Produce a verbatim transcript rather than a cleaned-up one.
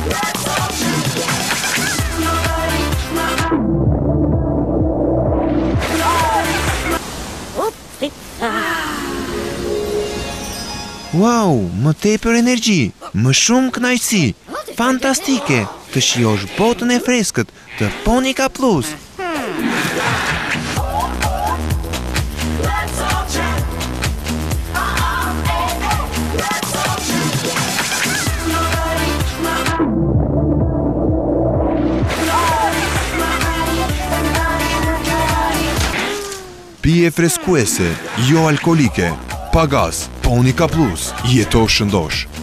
Wow, më tepër energji, më shumë kënaqësi. Fantastike, të shijosh botën e freskët të Ponika Plus. Pije freskuese, jo alkolike, pa gaz, Ponika Plus, jeto shëndosh.